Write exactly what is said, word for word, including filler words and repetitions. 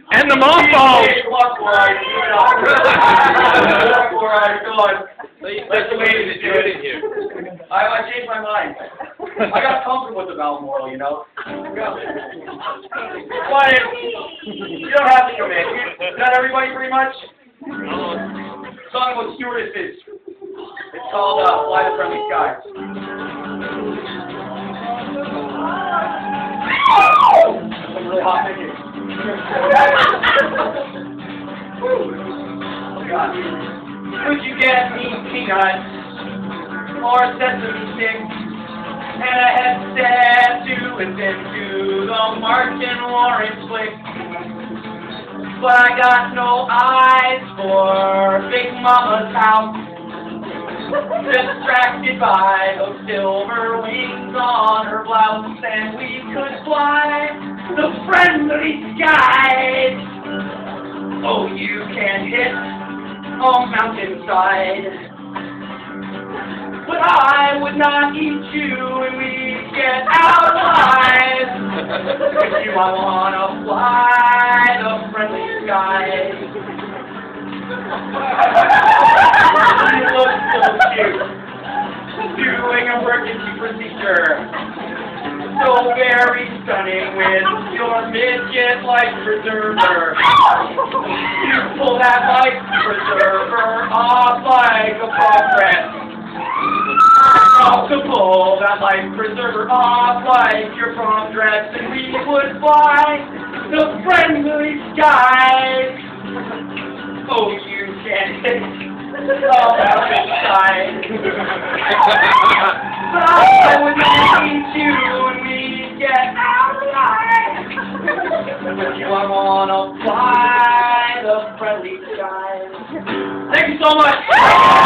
And the mothballs! That's the way to do it in here. I, I changed my mind. I got comfortable with the Balmoral, you know. Why? You don't have to commit. Is that everybody pretty much? Song about stewardesses. It's called uh, Fly the Friendly Skies. Some really hot thinking. Oh God. Could you get me peanuts or sesame sticks and a headset to listen to the Martin Lawrence flick? But I got no eyes for Big Mama's house, distracted by those silver wings on her blouse, and we could fly the friendly skies. Oh, you can hit a mountainside, but I would not eat you and we'd get out alive. If you I wanna fly the friendly skies. You look so cute, doing emergency procedure, so very stunning with your midget life preserver. You pull that life preserver off like a progress. To pull that life preserver off like your prom dress, and we would fly the friendly skies. Oh, you can hit all outside. But I would not eat you and we get outside. With you I wanna fly the friendly skies. Thank you so much.